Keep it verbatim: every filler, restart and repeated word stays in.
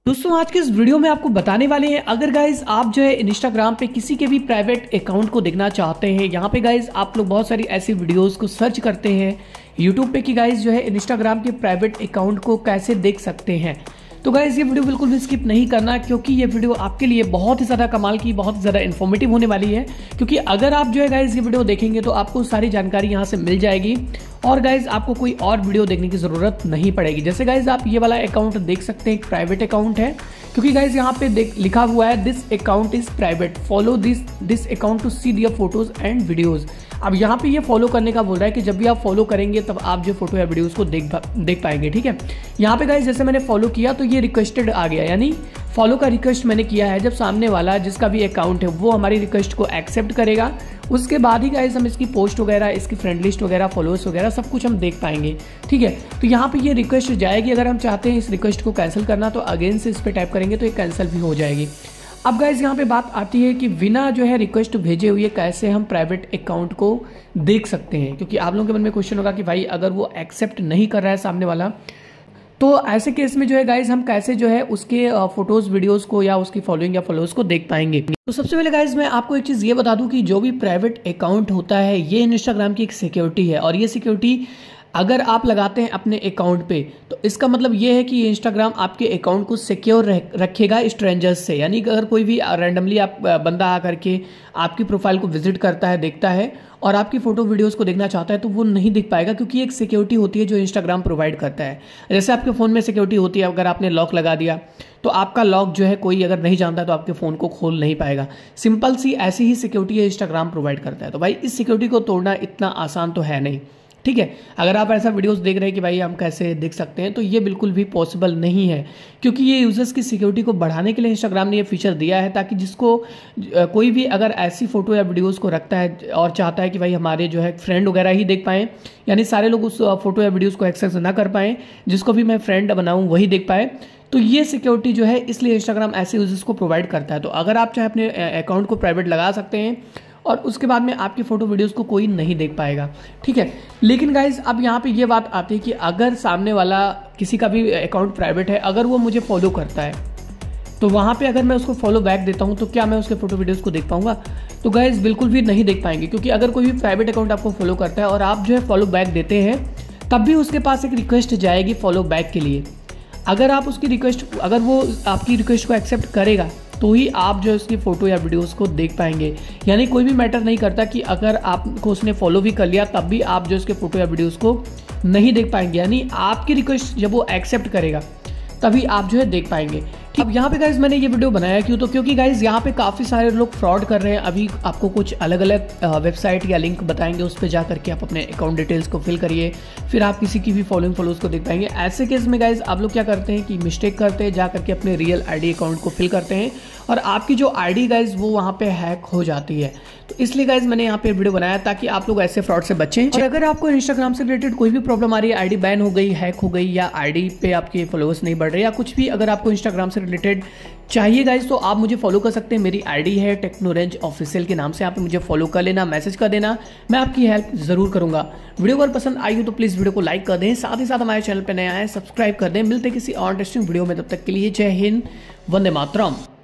दोस्तों आज के इस वीडियो में आपको बताने वाले हैं, अगर गाइज आप जो है इंस्टाग्राम पे किसी के भी प्राइवेट अकाउंट को देखना चाहते हैं, यहाँ पे गाइज आप लोग बहुत सारी ऐसी वीडियोस को सर्च करते हैं यूट्यूब पे कि गाइज जो है इंस्टाग्राम के प्राइवेट अकाउंट को कैसे देख सकते हैं। तो गाइज ये वीडियो बिल्कुल भी स्किप नहीं करना, क्योंकि ये वीडियो आपके लिए बहुत ही ज़्यादा कमाल की, बहुत ही ज़्यादा इन्फॉर्मेटिव होने वाली है। क्योंकि अगर आप जो है गाइज ये वीडियो देखेंगे तो आपको सारी जानकारी यहाँ से मिल जाएगी और गाइज आपको कोई और वीडियो देखने की ज़रूरत नहीं पड़ेगी। जैसे गाइज आप ये वाला अकाउंट देख सकते हैं, एक प्राइवेट अकाउंट है, क्योंकि गाइज यहाँ पे देख लिखा हुआ है this account is private, follow this this account to see their photos and videos. अब यहाँ पे ये फॉलो करने का बोल रहा है कि जब भी आप फॉलो करेंगे तब आप जो फोटो या वीडियोस को देख देख पाएंगे। ठीक है, यहाँ पे गाइज जैसे मैंने फॉलो किया तो ये रिक्वेस्टेड आ गया, यानी फॉलो का रिक्वेस्ट मैंने किया है। जब सामने वाला जिसका भी अकाउंट है वो हमारी रिक्वेस्ट को एक्सेप्ट करेगा, उसके बाद ही गाइज हम इसकी पोस्ट वगैरह, इसकी फ्रेंड लिस्ट वगैरह, फॉलोअर्स वगैरह सब कुछ हम देख पाएंगे। ठीक है, तो यहाँ पे ये रिक्वेस्ट जाएगी। अगर हम चाहते हैं इस रिक्वेस्ट को कैंसिल करना तो अगेन से इस पर टाइप करेंगे तो ये कैंसिल भी हो जाएगी। अब गाइज यहाँ पे बात आती है कि बिना जो है रिक्वेस्ट भेजे हुए कैसे हम प्राइवेट अकाउंट को देख सकते हैं, क्योंकि आप लोगों के मन में क्वेश्चन होगा कि भाई अगर वो एक्सेप्ट नहीं कर रहा है सामने वाला, तो ऐसे केस में जो है गाइज हम कैसे जो है उसके फोटोज वीडियोस को या उसकी फॉलोइंग या फॉलोअर्स को देख पाएंगे। तो सबसे पहले गाइज मैं आपको एक चीज ये बता दूं कि जो भी प्राइवेट अकाउंट होता है ये इंस्टाग्राम की एक सिक्योरिटी है, और ये सिक्योरिटी अगर आप लगाते हैं अपने अकाउंट पे तो इसका मतलब ये है कि इंस्टाग्राम आपके अकाउंट को सिक्योर रखेगा स्ट्रेंजर्स से। यानी अगर कोई भी रैंडमली आप बंदा आकर के आपकी प्रोफाइल को विजिट करता है, देखता है और आपकी फोटो वीडियोस को देखना चाहता है तो वो नहीं दिख पाएगा, क्योंकि एक सिक्योरिटी होती है जो इंस्टाग्राम प्रोवाइड करता है। जैसे आपके फ़ोन में सिक्योरिटी होती है, अगर आपने लॉक लगा दिया तो आपका लॉक जो है कोई अगर नहीं जानता तो आपके फ़ोन को खोल नहीं पाएगा। सिंपल सी ऐसी ही सिक्योरिटी इंस्टाग्राम प्रोवाइड करता है। तो भाई इस सिक्योरिटी को तोड़ना इतना आसान तो है नहीं। ठीक है, अगर आप ऐसा वीडियोस देख रहे हैं कि भाई हम कैसे देख सकते हैं, तो ये बिल्कुल भी पॉसिबल नहीं है, क्योंकि ये यूजर्स की सिक्योरिटी को बढ़ाने के लिए इंस्टाग्राम ने ये फीचर दिया है, ताकि जिसको कोई भी अगर ऐसी फोटो या वीडियोस को रखता है और चाहता है कि भाई हमारे जो है फ्रेंड वगैरह ही देख पाएँ, यानी सारे लोग उस फोटो या वीडियोज़ को एक्सेस ना कर पाएँ, जिसको भी मैं फ्रेंड बनाऊँ वही देख पाए, तो ये सिक्योरिटी जो है इसलिए इंस्टाग्राम ऐसे यूजर्स को प्रोवाइड करता है। तो अगर आप चाहे अपने अकाउंट को प्राइवेट लगा सकते हैं और उसके बाद में आपकी फोटो वीडियोस को कोई नहीं देख पाएगा। ठीक है, लेकिन गाइज अब यहाँ पे ये बात आती है कि अगर सामने वाला किसी का भी अकाउंट प्राइवेट है, अगर वो मुझे फॉलो करता है तो वहाँ पे अगर मैं उसको फॉलो बैक देता हूँ तो क्या मैं उसके फोटो वीडियोस को देख पाऊंगा? तो गाइज बिल्कुल भी नहीं देख पाएंगे, क्योंकि अगर कोई भी प्राइवेट अकाउंट आपको फॉलो करता है और आप जो है फॉलो बैक देते हैं तब भी उसके पास एक रिक्वेस्ट जाएगी फॉलो बैक के लिए। अगर आप उसकी रिक्वेस्ट, अगर वो आपकी रिक्वेस्ट को एक्सेप्ट करेगा तो ही आप जो उसकी फोटो या वीडियोस को देख पाएंगे। यानी कोई भी मैटर नहीं करता कि अगर आपको उसने फॉलो भी कर लिया तब भी आप जो उसके फोटो या वीडियोस को नहीं देख पाएंगे। यानी आपकी रिक्वेस्ट जब वो एक्सेप्ट करेगा तभी आप जो है देख पाएंगे। अब यहाँ पे गाइज मैंने ये वीडियो बनाया क्यों, तो क्योंकि गाइज यहाँ पे काफ़ी सारे लोग फ्रॉड कर रहे हैं। अभी आपको कुछ अलग अलग वेबसाइट या लिंक बताएंगे, उस पर जा करके आप अपने अकाउंट डिटेल्स को फिल करिए, फिर आप किसी की भी फॉलोइंग फॉलोअर्स को देख पाएंगे। ऐसे केस में गाइज आप लोग क्या करते हैं कि मिस्टेक करते हैं, जा करके अपने रियल आईडी अकाउंट को फिल करते हैं और आपकी जो आईडी गाइज वो वहाँ पे हैक हो जाती है। तो इसलिए गाइज मैंने यहाँ पे वीडियो बनाया ताकि आप लोग ऐसे फ्रॉड से बचें। और अगर आपको इंस्टाग्राम से रिलेटेड कोई भी प्रॉब्लम आ रही है, आईडी बैन हो गई, हैक हो गई, या आईडी पे आपके फॉलोअर्स नहीं बढ़ रहे, या कुछ भी अगर आपको इंस्टाग्राम से रिलेटेड चाहिए गाइज, तो आप मुझे फॉलो कर सकते हैं। मेरी आईडी है टेक्नोरेंज ऑफिशियल के नाम से, आप मुझे फॉलो कर लेना, मैसेज कर देना, मैं आपकी हेल्प जरूर करूंगा। वीडियो अगर पसंद आई हो तो प्लीज वीडियो को लाइक कर दें, साथ ही साथ हमारे चैनल पर नया है सब्सक्राइब कर दें। मिलते किसी और इंटरेस्टिंग वीडियो में, तब तक के लिए जय हिंद, वंदे मातरम।